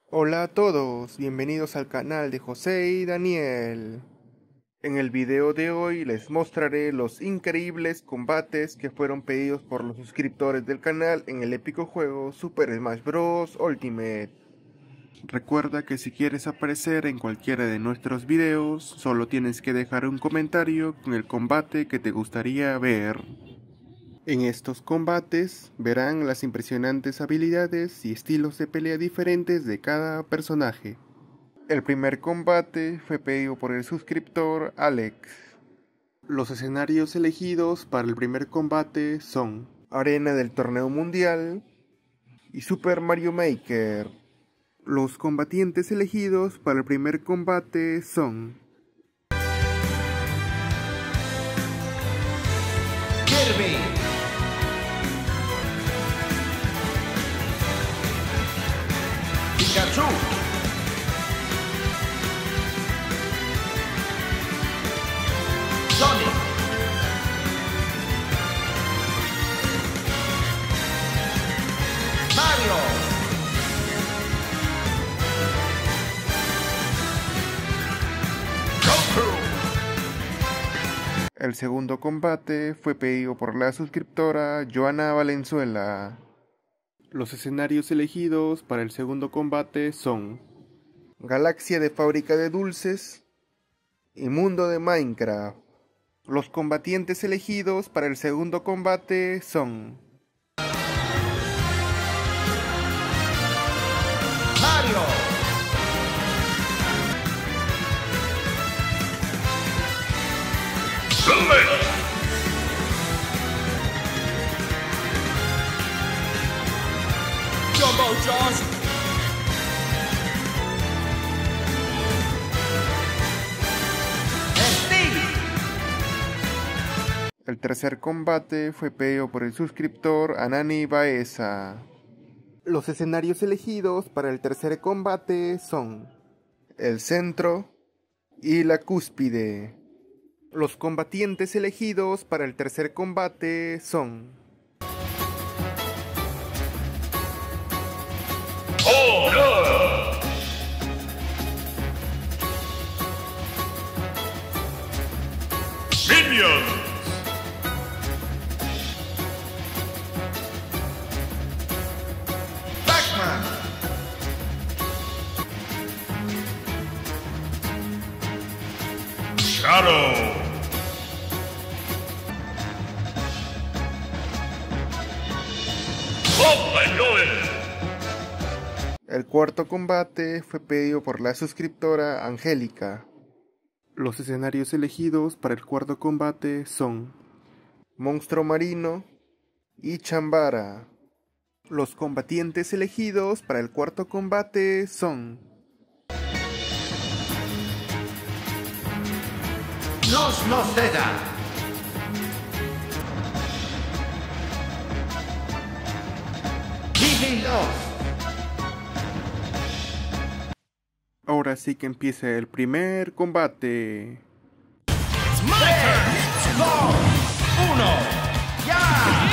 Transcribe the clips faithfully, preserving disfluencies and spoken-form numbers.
Hola a todos, bienvenidos al canal de José y Daniel. En el video de hoy les mostraré los increíbles combates que fueron pedidos por los suscriptores del canal en el épico juego Super Smash Bros. Ultimate. Recuerda que si quieres aparecer en cualquiera de nuestros videos, solo tienes que dejar un comentario con el combate que te gustaría ver. En estos combates verán las impresionantes habilidades y estilos de pelea diferentes de cada personaje. El primer combate fue pedido por el suscriptor Alex. Los escenarios elegidos para el primer combate son Arena del Torneo Mundial y Super Mario Maker. Los combatientes elegidos para el primer combate son Kirby, Pikachu, Sonic, Mario, Goku. El segundo combate fue pedido por la suscriptora Joana Valenzuela. Los escenarios elegidos para el segundo combate son Galaxia de Fábrica de Dulces y Mundo de Minecraft. Los combatientes elegidos para el segundo combate son Mario, Jumbo Josh, Steve, El tercer combate fue pedido por el suscriptor Anani Baeza. Los escenarios elegidos para el tercer combate son el centro y la cúspide. Los combatientes elegidos para el tercer combate son Minions, Pac-Man, Shadow, Papá Noel. El cuarto combate fue pedido por la suscriptora Angélica. Los escenarios elegidos para el cuarto combate son Monstruo Marino y Chambara. Los combatientes elegidos para el cuarto combate son Los Noceda, Vivi Los. Ahora sí que empieza el primer combate. tres, dos, uno, ¡ya!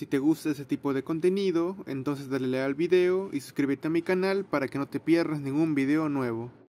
Si te gusta ese tipo de contenido, entonces dale like al video y suscríbete a mi canal para que no te pierdas ningún video nuevo.